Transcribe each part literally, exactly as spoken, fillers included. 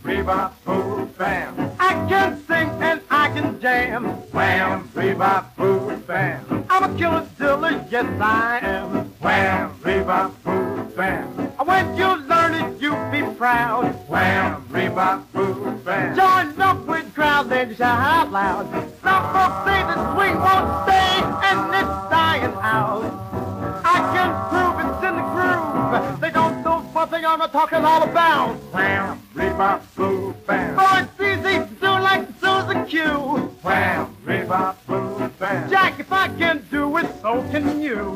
bebop, boo, bam. I can sing and I can jam. Wham, bebop, boo, bam. I'm a killer diller, yes I am. Wham, bebop, boo, bam. When you learn it, you be proud. Wham, bebop, boo, bam. Join up with crowd, then shout out loud. Some folks say the swing won't stay, and it's dying out. I can prove it's in the groove. They don't know what they are talking all about. Wham, bebop, boo, bam. Oh, it's easy to do like Susan Q. Wham, bebop, boo, bam. Jack, if I can do it, so can you.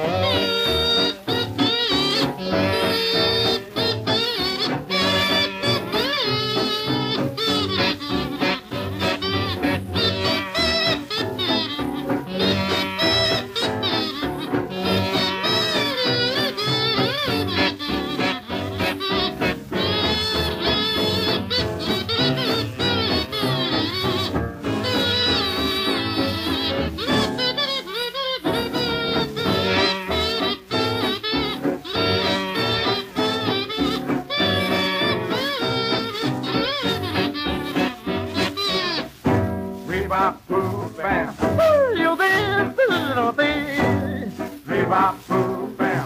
Bebop, boo, bam. You did, little thing. Bebop, boo, bam.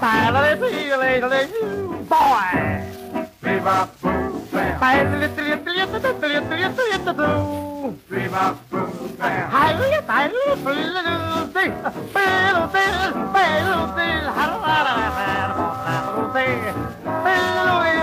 Boy. Bebop, boo, bam. Bebop, Bebop, boo, bam. bam.